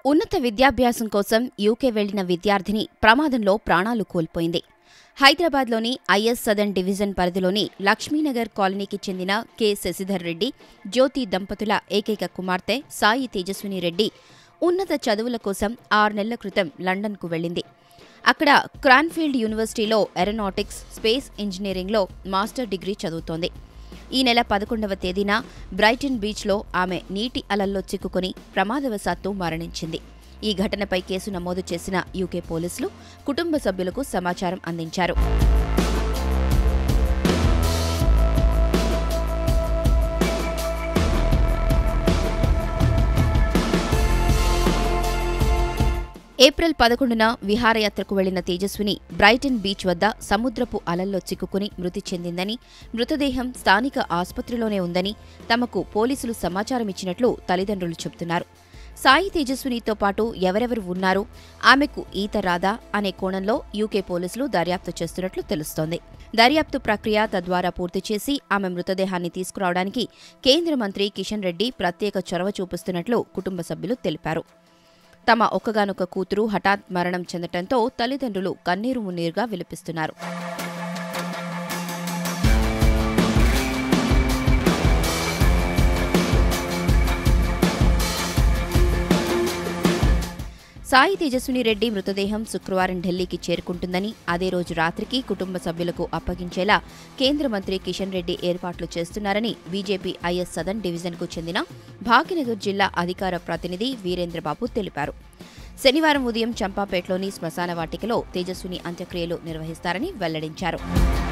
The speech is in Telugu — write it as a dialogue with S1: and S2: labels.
S1: ఉన్నత విద్యాభ్యాసం కోసం యూకే వెళ్లిన విద్యార్థిని ప్రమాదంలో ప్రాణాలు కోల్పోయింది. హైదరాబాద్లోని ఐఎస్ సదర్న్ డివిజన్ పరిధిలోని లక్ష్మీనగర్ కాలనీకి చెందిన కె శశిధర్ రెడ్డి, జ్యోతి దంపతుల ఏకైక కుమార్తె సాయి తేజస్విని రెడ్డి ఉన్నత చదువుల కోసం 6 నెలల క్రితం లండన్కు వెళ్లింది. అక్కడ క్రాన్ఫీల్డ్ యూనివర్సిటీలో ఏరోనాటిక్స్, స్పేస్ ఇంజనీరింగ్లో మాస్టర్ డిగ్రీ చదువుతోంది. ఈ నెల 11వ తేదీన బ్రైటన్ బీచ్లో ఆమె నీటి అలల్లో చిక్కుకుని ప్రమాదవశాత్తు మరణించింది. ఈ ఘటనపై కేసు నమోదు చేసిన యూకే పోలీసులు కుటుంబ సభ్యులకు సమాచారం అందించారు. ఏప్రిల్ 11న విహారయాత్రకు వెళ్లిన తేజస్విని బ్రైటన్ బీచ్ వద్ద సముద్రపు అలల్లో చిక్కుకుని మృతి చెందిందని, మృతదేహం స్థానిక ఆసుపత్రిలోనే ఉందని తమకు పోలీసులు సమాచారం ఇచ్చినట్లు తల్లిదండ్రులు చెబుతున్నారు. సాయి తేజస్వినితో పాటు ఎవరెవరు ఉన్నారు, ఆమెకు ఈత రాదా అనే కోణంలో యూకే పోలీసులు దర్యాప్తు చేస్తున్నట్లు తెలుస్తోంది. దర్యాప్తు ప్రక్రియ తద్వారా పూర్తి చేసి ఆమె మృతదేహాన్ని తీసుకురావడానికి కేంద్ర మంత్రి కిషన్ రెడ్డి ప్రత్యేక చొరవ చూపిస్తున్నట్లు కుటుంబ సభ్యులు తెలిపారు. తమ ఒక్కగానొక్క కూతురు హఠాత్ మరణం చెందటంతో తల్లిదండ్రులు కన్నీరు మున్నీరుగా విలపిస్తున్నారు. సాయి తేజస్విని రెడ్డి మృతదేహం శుక్రవారం ఢిల్లీకి చేరుకుంటుందని, అదే రోజు రాత్రికి కుటుంబ సభ్యులకు అప్పగించేలా కేంద్ర మంత్రి కిషన్ రెడ్డి ఏర్పాట్లు చేస్తున్నారని బీజేపీ ఐఎస్ సదర్న్ డివిజన్కు చెందిన భాగ్యనగర్ జిల్లా అధికార ప్రతినిధి వీరేంద్రబాబు తెలిపారు. శనివారం ఉదయం చంపాపేటలోని శ్మశాన వాటికలో తేజస్విని అంత్యక్రియలు నిర్వహిస్తారని వెల్లడించారు.